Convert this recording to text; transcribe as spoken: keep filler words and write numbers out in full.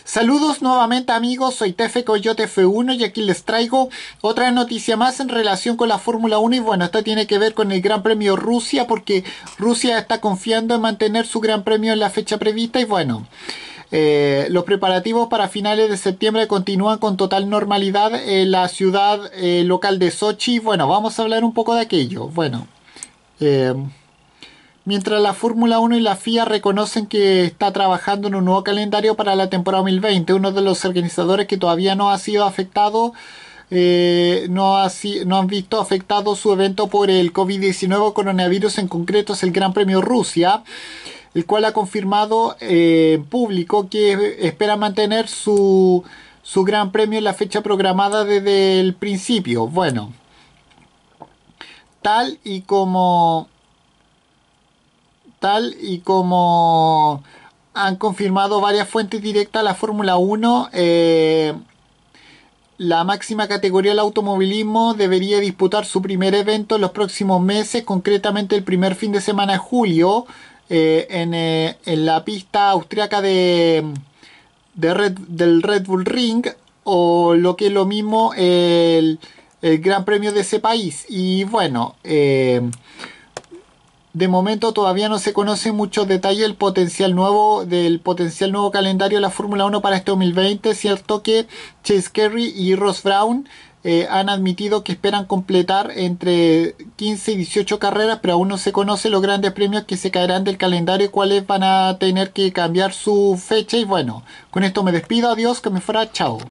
Saludos nuevamente amigos, soy Tefe Coyote F uno y aquí les traigo otra noticia más en relación con la Fórmula uno y bueno, esta tiene que ver con el Gran Premio Rusia porque Rusia está confiando en mantener su Gran Premio en la fecha prevista y bueno, eh, los preparativos para finales de septiembre continúan con total normalidad en la ciudad eh, local de Sochi. Bueno, vamos a hablar un poco de aquello. Bueno, eh, mientras la Fórmula uno y la F I A reconocen que está trabajando en un nuevo calendario para la temporada dos mil veinte, uno de los organizadores que todavía no ha sido afectado, eh, no, ha, no han visto afectado su evento por el COVID diecinueve coronavirus, en concreto es el Gran Premio Rusia, el cual ha confirmado eh, en público que espera mantener su, su Gran Premio en la fecha programada desde el principio. Bueno, tal y como... tal y como han confirmado varias fuentes directas a la Fórmula uno, eh, la máxima categoría del automovilismo debería disputar su primer evento en los próximos meses, concretamente el primer fin de semana de julio, eh, en, eh, en la pista austriaca de, de Red, del Red Bull Ring, o lo que es lo mismo, el, el Gran Premio de ese país. Y bueno, eh, de momento todavía no se conoce muchos detalles del potencial nuevo, del potencial nuevo calendario de la Fórmula uno para este dos mil veinte. Es cierto que Chase Carey y Ross Brown eh, han admitido que esperan completar entre quince y dieciocho carreras, pero aún no se conocen los grandes premios que se caerán del calendario y cuáles van a tener que cambiar su fecha. Y bueno, con esto me despido, adiós, que me fuera, chao.